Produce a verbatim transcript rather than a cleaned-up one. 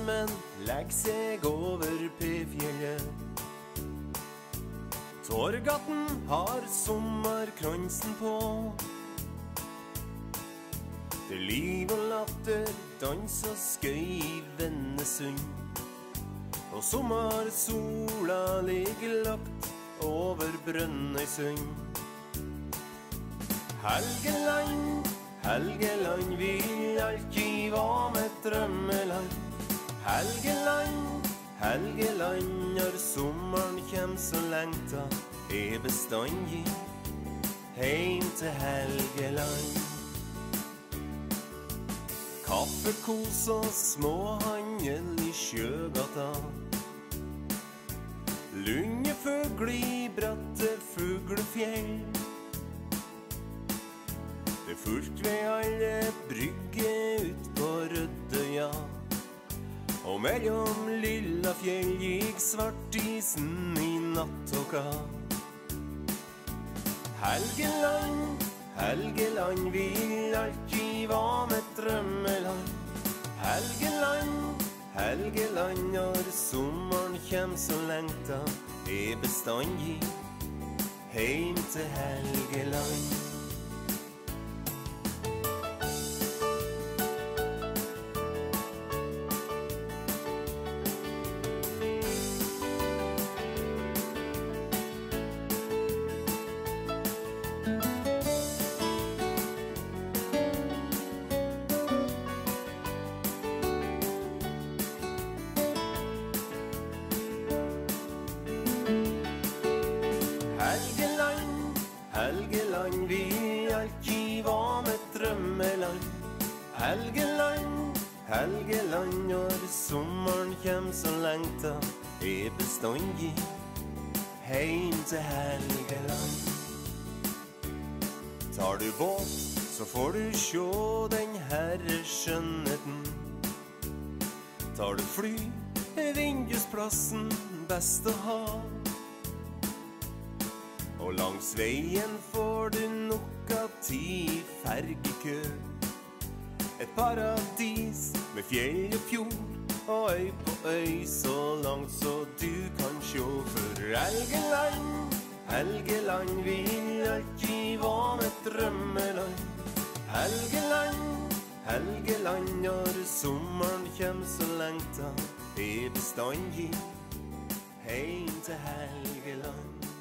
stormen legger seg over P-fjellet. Torgaten har sommerkransen på. Det er liv og latter, dans og skøy i Vennesund. Og sommersola ligger lagt over Brønnøysund. Helgeland, Helgeland vil alltid være med drømmeland. Helgeland, Helgeland, når sommeren kjem så lengta, er bestandig heim til Helgeland. Kaffekos og småhandel i sjøgata. Lundefugl i bratte fuglefjell. Det er fullt ved alle brygger ut på Røddøya. Og mellom Lillafjell gikk svartisen i nattåka. Helgeland, Helgeland vil alltid være med drømmeland. Helgeland, Helgeland, når sommeren kjem så lengta, er bestandig heim til Helgeland. Helgeland, Helgeland vil alltid være med drømmeland. Helgeland, Helgeland, når sommeren kjem så lengta, er bestandig heim til Helgeland. Tar du båt, så får du sjå den herre skjønnheten. Tar du fly, er vindusplassen best å ha. Og langs veien får du nok av tid i fergekø. Et paradis med fjell og fjord, og øy på øy så langt så du kan sjå. For Helgeland, Helgeland vil alltid være med drømmeland. Helgeland, Helgeland, når sommeren kjem så lengta, er bestandig heim til Helgeland.